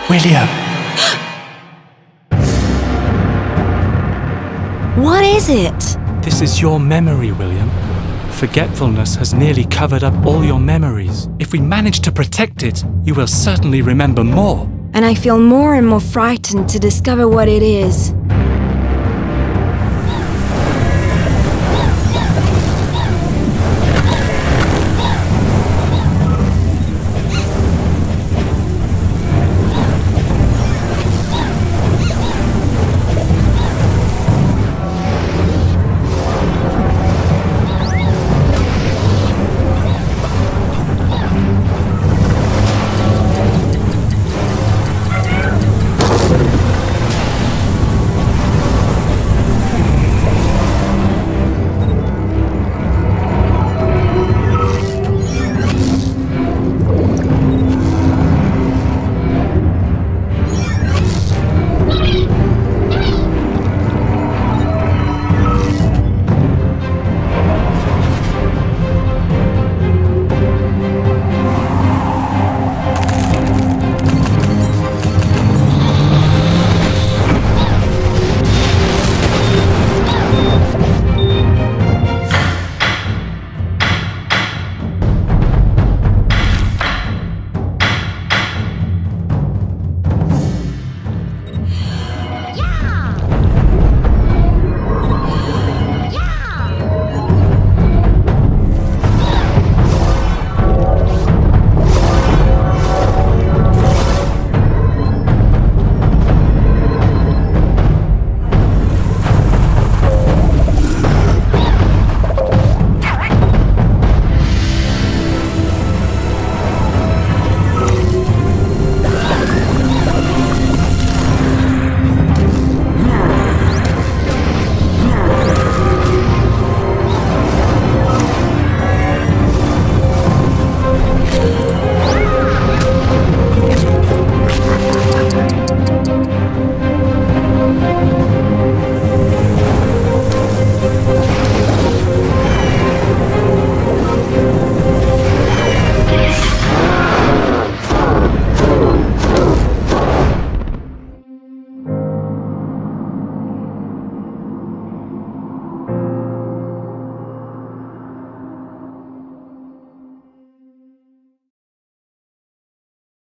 William! What is it? This is your memory, William. Forgetfulness has nearly covered up all your memories. If we manage to protect it, you will certainly remember more. And I feel more and more frightened to discover what it is.